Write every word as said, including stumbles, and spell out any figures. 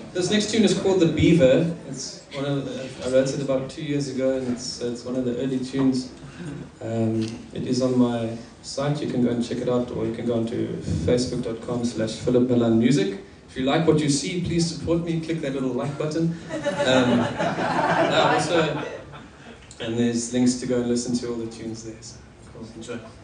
this next tune is called the Beaver. It's one of the, I wrote it about two years ago, and it's it's one of the early tunes. Um, it is on my site. You can go and check it out, or you can go onto facebook dot com slash Philip Malan Music. If you like what you see, please support me. Click that little like button. Um, yeah, also, and there's links to go and listen to all the tunes there. So, cool. Enjoy.